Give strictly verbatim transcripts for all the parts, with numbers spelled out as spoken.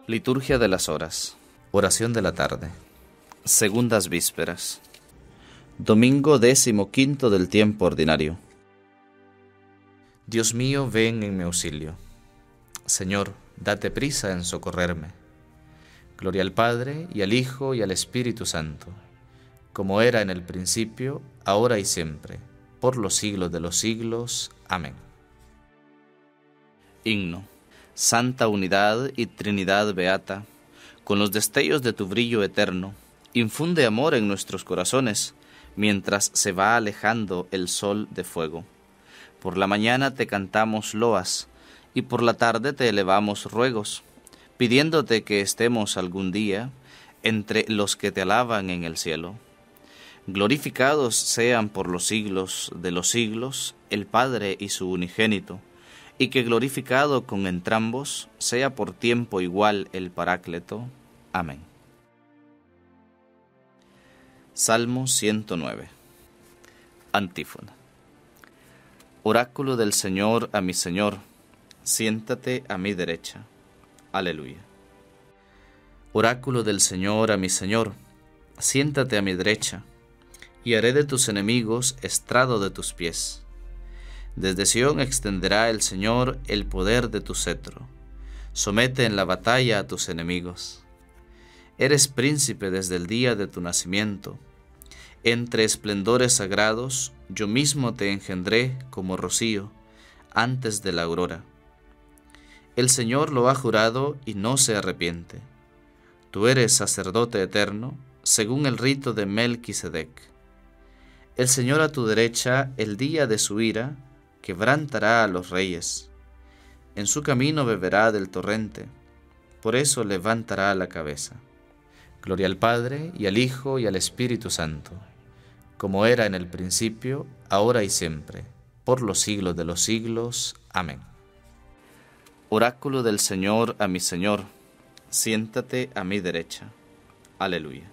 Liturgia de las horas. Oración de la tarde. Segundas vísperas. Domingo décimo quinto del tiempo ordinario. Dios mío, ven en mi auxilio. Señor, date prisa en socorrerme. Gloria al Padre, y al Hijo, y al Espíritu Santo, como era en el principio, ahora y siempre, por los siglos de los siglos. Amén. Himno. Santa unidad y Trinidad beata, con los destellos de tu brillo eterno, infunde amor en nuestros corazones, mientras se va alejando el sol de fuego. Por la mañana te cantamos loas, y por la tarde te elevamos ruegos, pidiéndote que estemos algún día entre los que te alaban en el cielo. Glorificados sean por los siglos de los siglos el Padre y su unigénito, y que glorificado con entrambos sea por tiempo igual el Paráclito. Amén. Salmo ciento nueve. Antífona. Oráculo del Señor a mi Señor, siéntate a mi derecha. Aleluya. Oráculo del Señor a mi Señor, siéntate a mi derecha, y haré de tus enemigos estrado de tus pies. Desde Sión extenderá el Señor el poder de tu cetro. Somete en la batalla a tus enemigos. Eres príncipe desde el día de tu nacimiento. Entre esplendores sagrados, yo mismo te engendré como rocío, antes de la aurora. El Señor lo ha jurado y no se arrepiente. Tú eres sacerdote eterno, según el rito de Melquisedec. El Señor a tu derecha, el día de su ira, quebrantará a los reyes. En su camino beberá del torrente, por eso levantará la cabeza. Gloria al Padre, y al Hijo, y al Espíritu Santo, como era en el principio, ahora y siempre, por los siglos de los siglos. Amén. Oráculo del Señor a mi Señor, siéntate a mi derecha. Aleluya.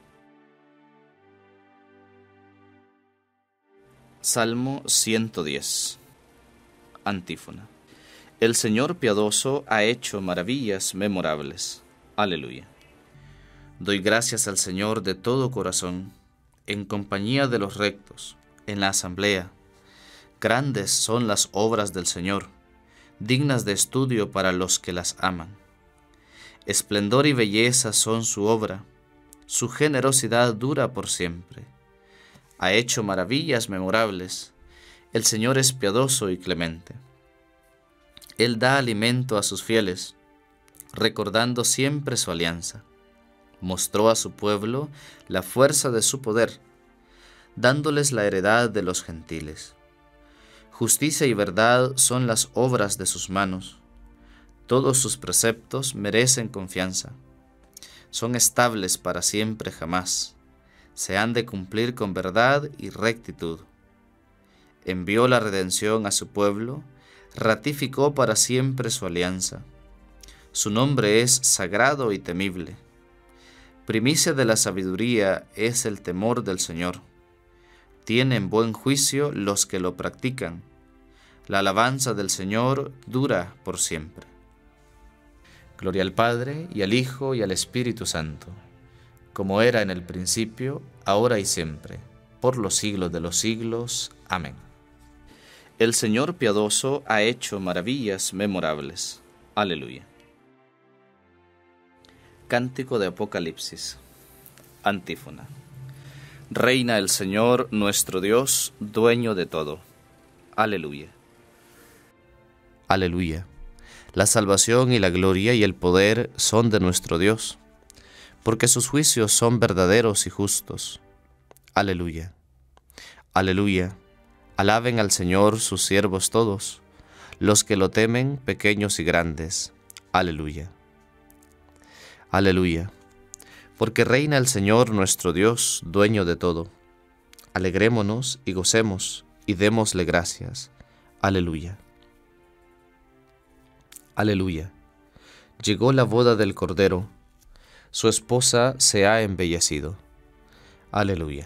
Salmo ciento diez. Antífona. El Señor piadoso ha hecho maravillas memorables. Aleluya. Doy gracias al Señor de todo corazón, en compañía de los rectos, en la asamblea. Grandes son las obras del Señor, dignas de estudio para los que las aman. Esplendor y belleza son su obra, su generosidad dura por siempre. Ha hecho maravillas memorables. El Señor es piadoso y clemente. Él da alimento a sus fieles, recordando siempre su alianza. Mostró a su pueblo la fuerza de su poder, dándoles la heredad de los gentiles. Justicia y verdad son las obras de sus manos. Todos sus preceptos merecen confianza. Son estables para siempre jamás. Se han de cumplir con verdad y rectitud. Envió la redención a su pueblo, ratificó para siempre su alianza. Su nombre es sagrado y temible. Primicia de la sabiduría es el temor del Señor. Tienen buen juicio los que lo practican. La alabanza del Señor dura por siempre. Gloria al Padre, y al Hijo, y al Espíritu Santo, como era en el principio, ahora y siempre, por los siglos de los siglos. Amén. El Señor piadoso ha hecho maravillas memorables. Aleluya. Cántico de Apocalipsis. Antífona. Reina el Señor nuestro Dios, dueño de todo. Aleluya. Aleluya. La salvación y la gloria y el poder son de nuestro Dios, porque sus juicios son verdaderos y justos. Aleluya. Aleluya. Alaben al Señor sus siervos todos, los que lo temen, pequeños y grandes. Aleluya. Aleluya. Porque reina el Señor nuestro Dios, dueño de todo. Alegrémonos y gocemos, y démosle gracias. Aleluya. Aleluya. Llegó la boda del Cordero, su esposa se ha embellecido. Aleluya.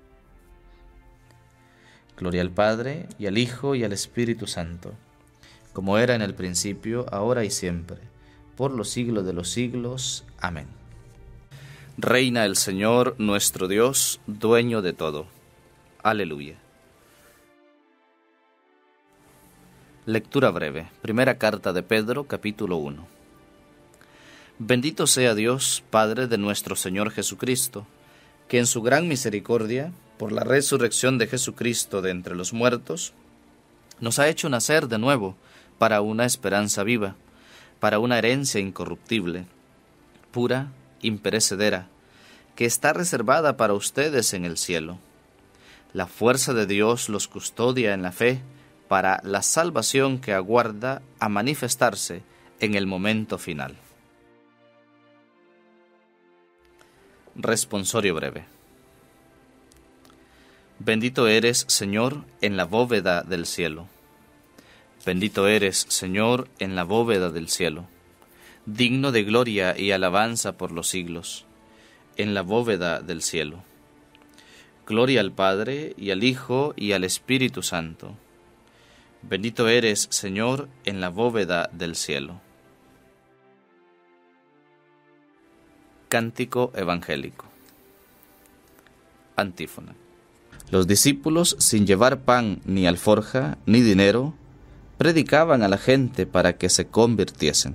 Gloria al Padre, y al Hijo, y al Espíritu Santo, como era en el principio, ahora y siempre, por los siglos de los siglos. Amén. Reina el Señor nuestro Dios, dueño de todo. Aleluya. Lectura breve. Primera carta de Pedro, capítulo uno. Bendito sea Dios, Padre de nuestro Señor Jesucristo, que en su gran misericordia, por la resurrección de Jesucristo de entre los muertos, nos ha hecho nacer de nuevo para una esperanza viva, para una herencia incorruptible, pura, imperecedera, que está reservada para ustedes en el cielo. La fuerza de Dios los custodia en la fe para la salvación que aguarda a manifestarse en el momento final. Responsorio breve. Bendito eres, Señor, en la bóveda del cielo. Bendito eres, Señor, en la bóveda del cielo, digno de gloria y alabanza por los siglos, en la bóveda del cielo. Gloria al Padre, y al Hijo, y al Espíritu Santo. Bendito eres, Señor, en la bóveda del cielo. Cántico evangélico. Antífona. Los discípulos, sin llevar pan ni alforja ni dinero, predicaban a la gente para que se convirtiesen.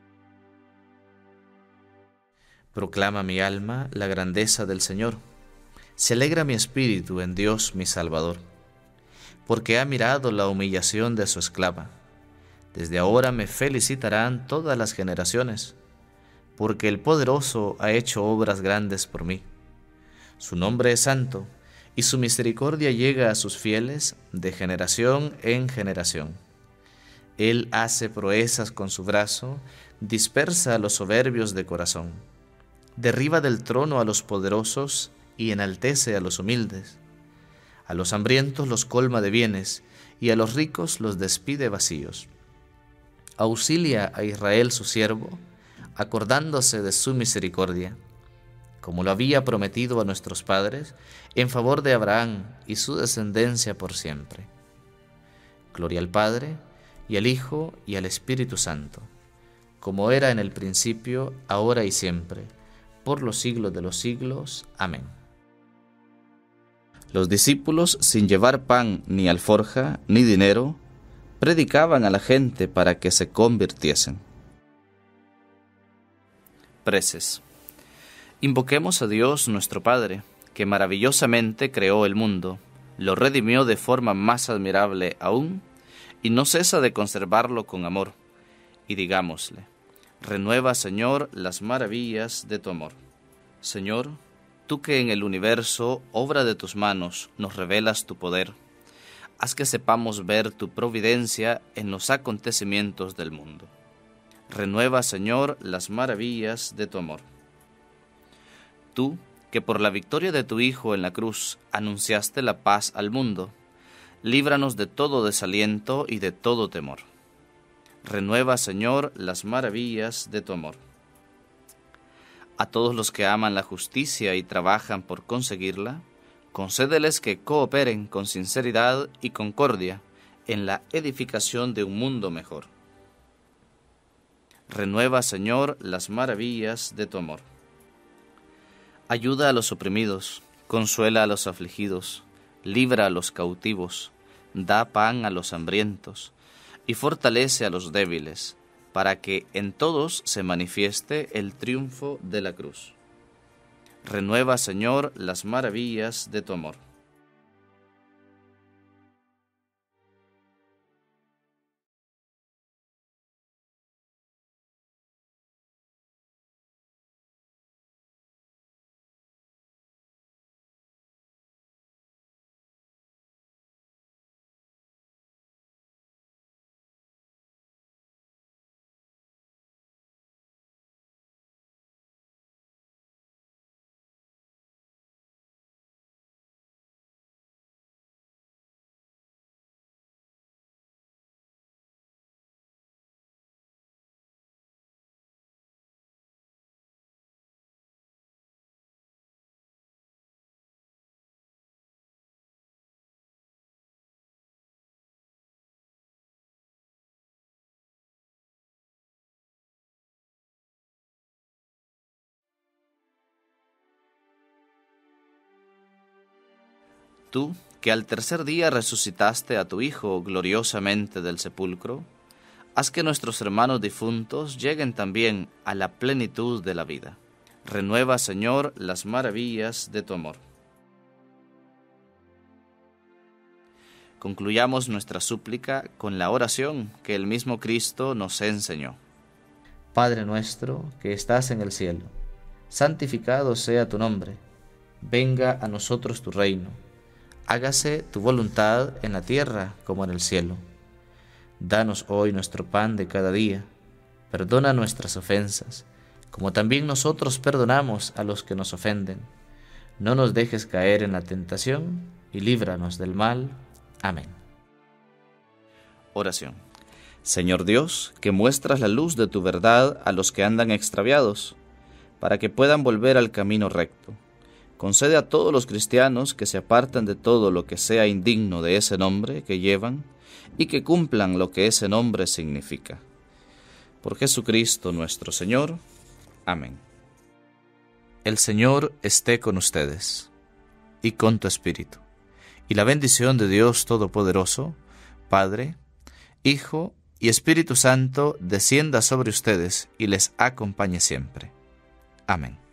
Proclama mi alma la grandeza del Señor. Se alegra mi espíritu en Dios mi Salvador, porque ha mirado la humillación de su esclava. Desde ahora me felicitarán todas las generaciones, porque el Poderoso ha hecho obras grandes por mí. Su nombre es santo, y su misericordia llega a sus fieles de generación en generación. Él hace proezas con su brazo, dispersa a los soberbios de corazón, derriba del trono a los poderosos y enaltece a los humildes. A los hambrientos los colma de bienes, y a los ricos los despide vacíos. Auxilia a Israel su siervo, acordándose de su misericordia, como lo había prometido a nuestros padres, en favor de Abraham y su descendencia por siempre. Gloria al Padre, y al Hijo, y al Espíritu Santo, como era en el principio, ahora y siempre, por los siglos de los siglos. Amén. Los discípulos, sin llevar pan ni alforja ni dinero, predicaban a la gente para que se convirtiesen. Preces. Invoquemos a Dios nuestro Padre, que maravillosamente creó el mundo, lo redimió de forma más admirable aún, y no cesa de conservarlo con amor. Y digámosle: renueva, Señor, las maravillas de tu amor. Señor, tú que en el universo, obra de tus manos, nos revelas tu poder, haz que sepamos ver tu providencia en los acontecimientos del mundo. Renueva, Señor, las maravillas de tu amor. Tú, que por la victoria de tu Hijo en la cruz anunciaste la paz al mundo, líbranos de todo desaliento y de todo temor. Renueva, Señor, las maravillas de tu amor. A todos los que aman la justicia y trabajan por conseguirla, concédeles que cooperen con sinceridad y concordia en la edificación de un mundo mejor. Renueva, Señor, las maravillas de tu amor. Ayuda a los oprimidos, consuela a los afligidos, libra a los cautivos, da pan a los hambrientos y fortalece a los débiles, para que en todos se manifieste el triunfo de la cruz. Renueva, Señor, las maravillas de tu amor. Tú, que al tercer día resucitaste a tu Hijo gloriosamente del sepulcro, haz que nuestros hermanos difuntos lleguen también a la plenitud de la vida. Renueva, Señor, las maravillas de tu amor. Concluyamos nuestra súplica con la oración que el mismo Cristo nos enseñó. Padre nuestro, que estás en el cielo, santificado sea tu nombre. Venga a nosotros tu reino. Hágase tu voluntad en la tierra como en el cielo. Danos hoy nuestro pan de cada día. Perdona nuestras ofensas, como también nosotros perdonamos a los que nos ofenden. No nos dejes caer en la tentación y líbranos del mal. Amén. Oración. Señor Dios, que muestras la luz de tu verdad a los que andan extraviados, para que puedan volver al camino recto. Concede a todos los cristianos que se aparten de todo lo que sea indigno de ese nombre que llevan y que cumplan lo que ese nombre significa. Por Jesucristo nuestro Señor. Amén. El Señor esté con ustedes y con tu espíritu. Y la bendición de Dios Todopoderoso, Padre, Hijo y Espíritu Santo, descienda sobre ustedes y les acompañe siempre. Amén.